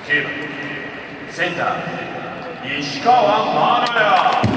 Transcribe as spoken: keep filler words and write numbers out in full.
きゅうばんセンター石川真奈也。